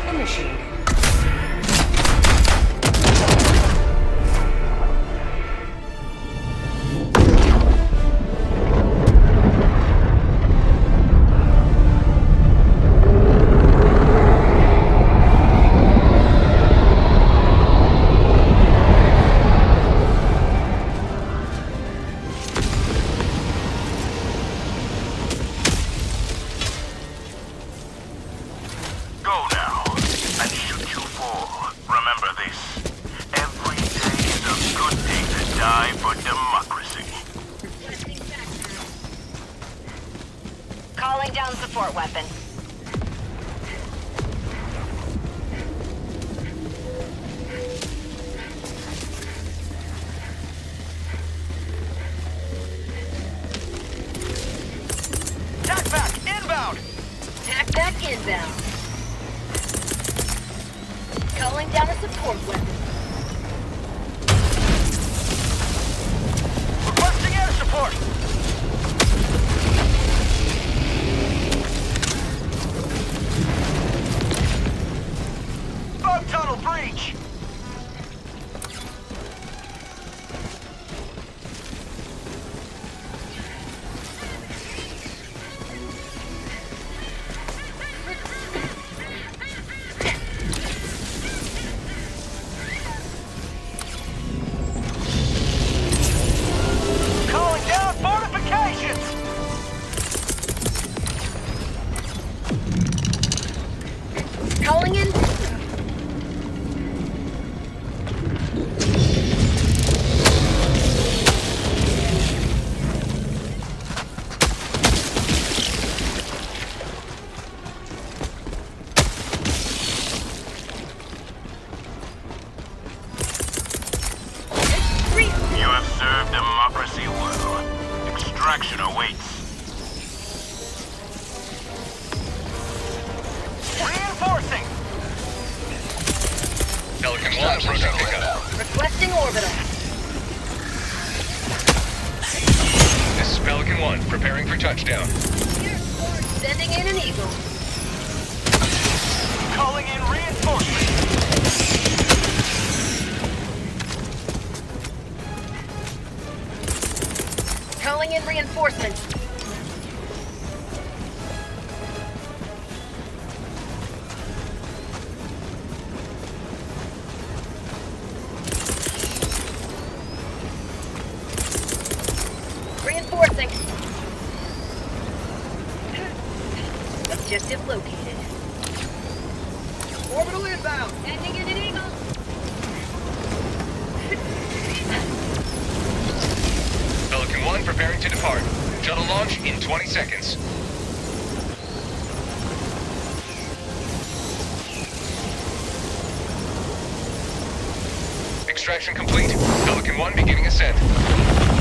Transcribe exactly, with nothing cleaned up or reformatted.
initiated. Calling down support weapon. Tac back inbound. Tac back inbound. Calling down a support weapon. Requesting air support. Bug tunnel breach. Calling down fortifications. Calling in. You have served democracy well. Extraction awaits. Reinforcing. Pelican one approaching pickup. Requesting orbital. This is Pelican one, preparing for touchdown. Sending in an eagle. Calling in reinforcements. Calling in reinforcements. Reinforcing. Objective located. Orbital inbound. Ending in an eagle. Pelican one preparing to depart. Shuttle launch in twenty seconds. Extraction complete. Pelican one beginning ascent.